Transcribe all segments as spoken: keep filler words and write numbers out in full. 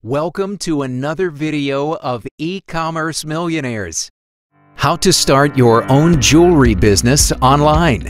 Welcome to another video of E-Commerce Millionaires. How to start your own jewelry business online.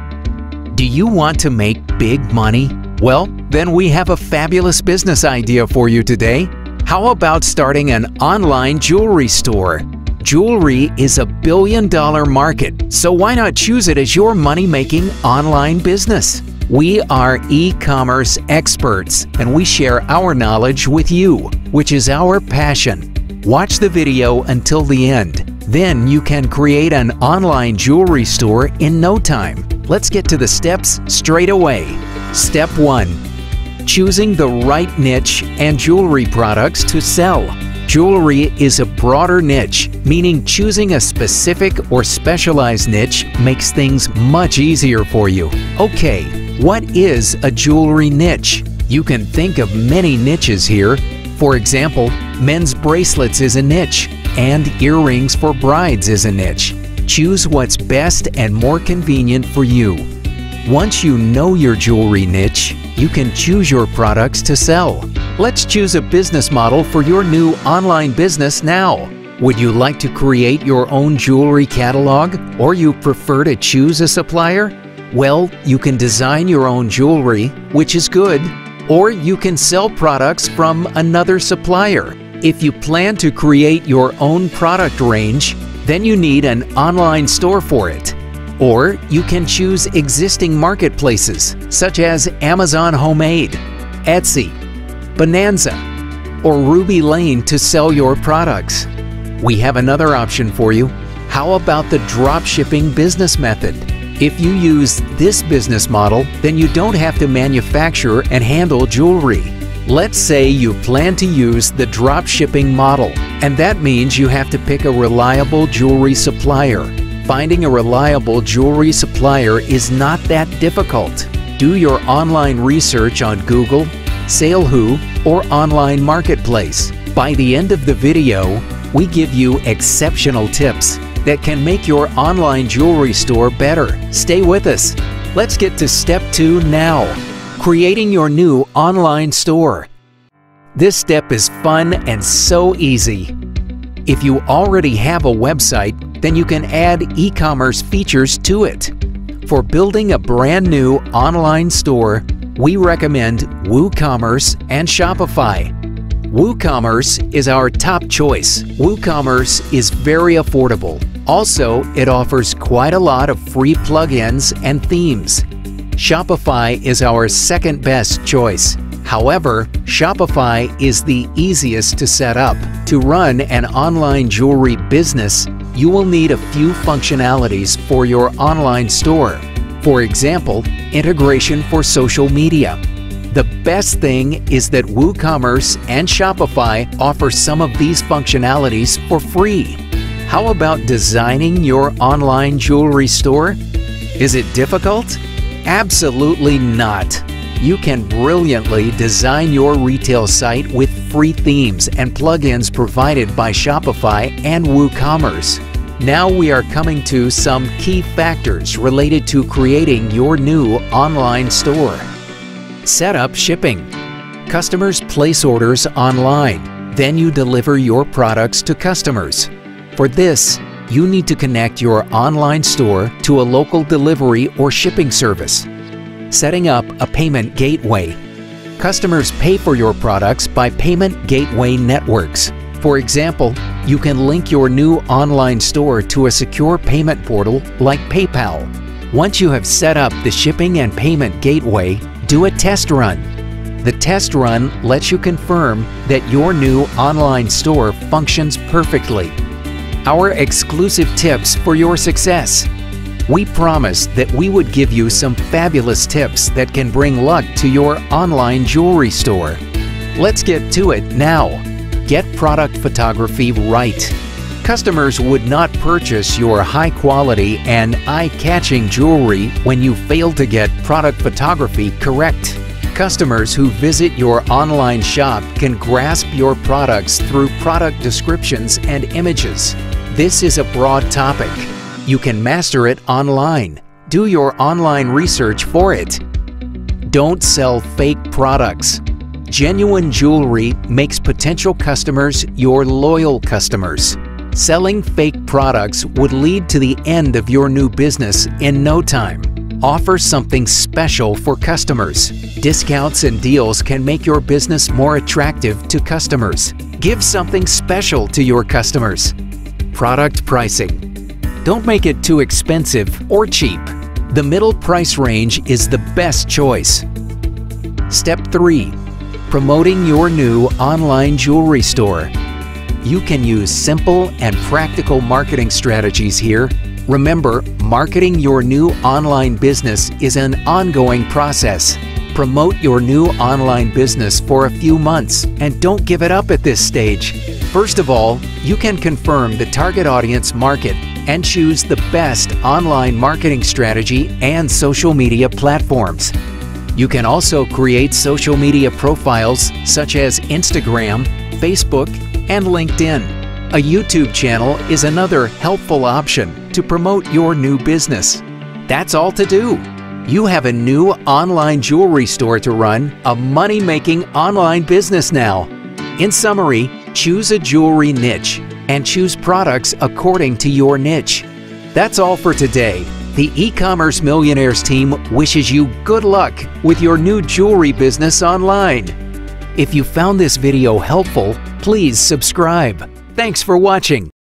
Do you want to make big money? Well, then we have a fabulous business idea for you today. How about starting an online jewelry store? Jewelry is a billion-dollar market, so why not choose it as your money-making online business? We are e-commerce experts, and we share our knowledge with you, which is our passion. Watch the video until the end. Then you can create an online jewelry store in no time. Let's get to the steps straight away. Step one. Choosing the right niche and jewelry products to sell. Jewelry is a broader niche, meaning choosing a specific or specialized niche makes things much easier for you. Okay. What is a jewelry niche? You can think of many niches here. For example, men's bracelets is a niche, and earrings for brides is a niche. Choose what's best and more convenient for you. Once you know your jewelry niche, you can choose your products to sell. Let's choose a business model for your new online business now. Would you like to create your own jewelry catalog, or you prefer to choose a supplier? Well, you can design your own jewelry, which is good, or you can sell products from another supplier. If you plan to create your own product range, then you need an online store for it. Or you can choose existing marketplaces such as Amazon Homemade, Etsy, Bonanza, or Ruby Lane to sell your products. We have another option for you. How about the dropshipping business method? If you use this business model, then you don't have to manufacture and handle jewelry. Let's say you plan to use the drop shipping model, and that means you have to pick a reliable jewelry supplier. Finding a reliable jewelry supplier is not that difficult. Do your online research on Google, Salehoo, or online marketplace. By the end of the video, we give you exceptional tips that can make your online jewelry store better. Stay with us. Let's get to step two now. Creating your new online store. This step is fun and so easy. If you already have a website, then you can add e-commerce features to it. For building a brand new online store, we recommend WooCommerce and Shopify. WooCommerce is our top choice. WooCommerce is very affordable. Also, it offers quite a lot of free plugins and themes. Shopify is our second best choice. However, Shopify is the easiest to set up. To run an online jewelry business, you will need a few functionalities for your online store. For example, integration for social media. The best thing is that WooCommerce and Shopify offer some of these functionalities for free. How about designing your online jewelry store? Is it difficult? Absolutely not. You can brilliantly design your retail site with free themes and plugins provided by Shopify and WooCommerce. Now we are coming to some key factors related to creating your new online store. Set up shipping. Customers place orders online, then you deliver your products to customers. For this, you need to connect your online store to a local delivery or shipping service. Setting up a payment gateway. Customers pay for your products by payment gateway networks. For example, you can link your new online store to a secure payment portal like PayPal. Once you have set up the shipping and payment gateway, do a test run. The test run lets you confirm that your new online store functions perfectly. Our exclusive tips for your success. We promised that we would give you some fabulous tips that can bring luck to your online jewelry store. Let's get to it now. Get product photography right. Customers would not purchase your high-quality and eye-catching jewelry when you fail to get product photography correct. Customers who visit your online shop can grasp your products through product descriptions and images. This is a broad topic. You can master it online. Do your online research for it. Don't sell fake products. Genuine jewelry makes potential customers your loyal customers. Selling fake products would lead to the end of your new business in no time. Offer something special for customers. Discounts and deals can make your business more attractive to customers. Give something special to your customers. Product pricing. Don't make it too expensive or cheap. The middle price range is the best choice. Step three. Promoting your new online jewelry store. You can use simple and practical marketing strategies here. Remember, marketing your new online business is an ongoing process. Promote your new online business for a few months and don't give it up at this stage. First of all, you can confirm the target audience market and choose the best online marketing strategy and social media platforms. You can also create social media profiles such as Instagram, Facebook, and LinkedIn. A YouTube channel is another helpful option to promote your new business. That's all to do. You have a new online jewelry store to run, a money-making online business now. In summary, choose a jewelry niche and choose products according to your niche. That's all for today. The E-Commerce Millionaires team wishes you good luck with your new jewelry business online. If you found this video helpful, please subscribe. Thanks for watching.